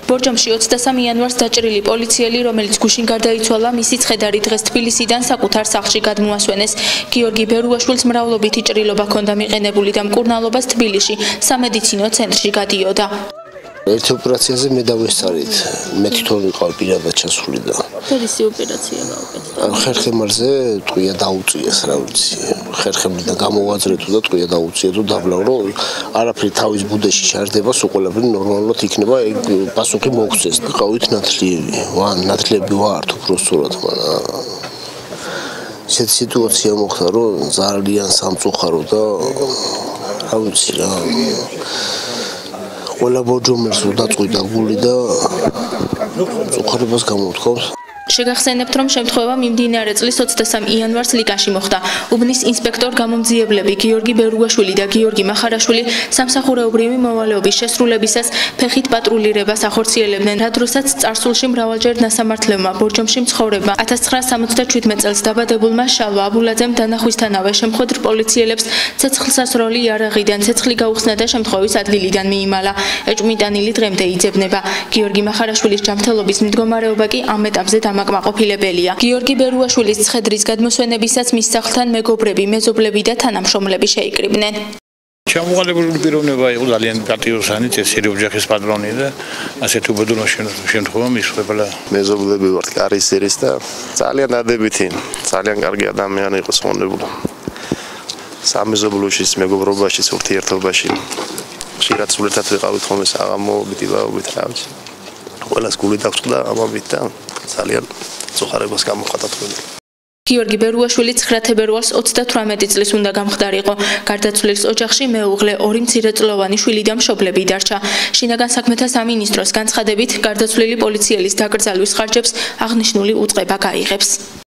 ბორჯომში 23 იანვარს დაჭრილი პოლიციელი, რომელიც გუშინ გარდაიცვალა, მისი ცხედარი დღეს თბილისიდან საკუთარ სახლში გადმოასვენეს. გიორგი ბერუაშვილს მრავლობითი ჭრილობა ჰქონდა მიყენებული და მკურნალობას თბილისში სამედიცინო ცენტრში გადიოდა. ერთ ოპერაციაზე მე დავესწარით. მე თვითონ ვიყავ პირადად ჩასული და. რისი ოპერაცია გაუკეთდა? ხერხემალზე ტყვია დაუწიეს, რა ვიცი. ხერხემლიდან გამოვაძრეთო და ტყვია დაუწიეთო დაბლავრო. არაფერი თავის ბუდეში ჩარდება, სულ ყველაფერი ნორმალურად იქნება. ეგ პასუხი მოგცეს. ყავით ნათლიები. ნათლიები ვართ უბრალოდ, მაგრამ ესეთი სიტუაცია მოხდა, რომ ძალიან სამწუხარო და რა ვიცი რა. ყველა ბორჯომერს დაწყვიტა გული და უხარებას გამოთქვამს. შეგახსენებთ, რომ შემთხვევა მიმდინარე წლის 23 იანვარს ლიკაში მოხდა. უბნის ინსპექტორ გამომძიებლები გიორგი ბერუაშვილი და გიორგი მახარაშვილი სამსახურეობრივი მოვალეობის შესრულებისას ფეხით პატრულირებას ახორციელებდნენ, რა დროსაც წარსულში მრავალჯერ ნასამართლევმა ბორჯომში მცხოვრებმა 1977 წელს დაბადებულმა შალვა აბულაძემ დანახვისთანავე შემხვედრ პოლიციელებს ცეცხლსასროლი იარაღიდან ცეცხლი გაუხსნა და შემთხვევის ადგილიდან მიიმალა. ეჭვმიტანილი დღემდე იძებნება. გიორგი მახარაშვილის ჯანმრთელობის მდგომარეობა კი ამ ეტაპზე კმაყოფილებელია. გიორგი ბერუაშვილის ცხედრის გადმოსვენებისას მის სახლთან მეგობრები, მეზობლები და თანამშრომლები შეიკრიბნენ. ჩამოყალიბებული პიროვნება იყო ძალიან პატიოსანი, წესიერი ოჯახის პატრონი და ასეთ უბედურ შემთხვევა მისხვებლა. მეზობლები ვართ კარიერის და ძალიან დადებითი, ძალიან კარგი ადამიანი იყო სწავლებული. სამეზობლოში, მეგობრობაში, ურთიერთობაში. ხშირად სულეთად ვიყავით ხოლმე საღამოობით, იბაობით რა ვიცი. ყველას გული დაგვწყდა ამობით და ძალიან წუხარებას გამოხატა თქვენ. გიორგი ბერუაშვილი 9 თებერვალს 38 წლის უნდა გამხდარიყო. გარდაცვლილის ოჯახში მეუღლე, 2 მცირეწლოვანი შვილი და მშობლები დარჩა. შინაგან საქმეთა სამინისტროს განცხადებით, გარდაცვლილი პოლიციელის დაკრძალვის ხარჯებს აღნიშნული უწყება გაიღებს.